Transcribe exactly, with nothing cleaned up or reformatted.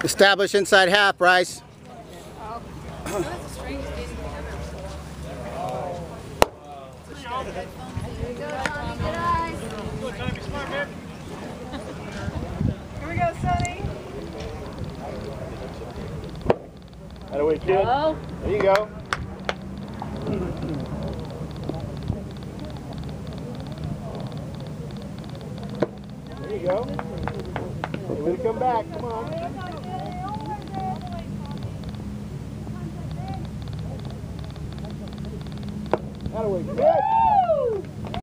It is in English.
Establish inside half, Bryce. Here we go, Sonny. That way, kid. Oh. There you go. There you go. Hey, way to come back. Come on. That way, kid.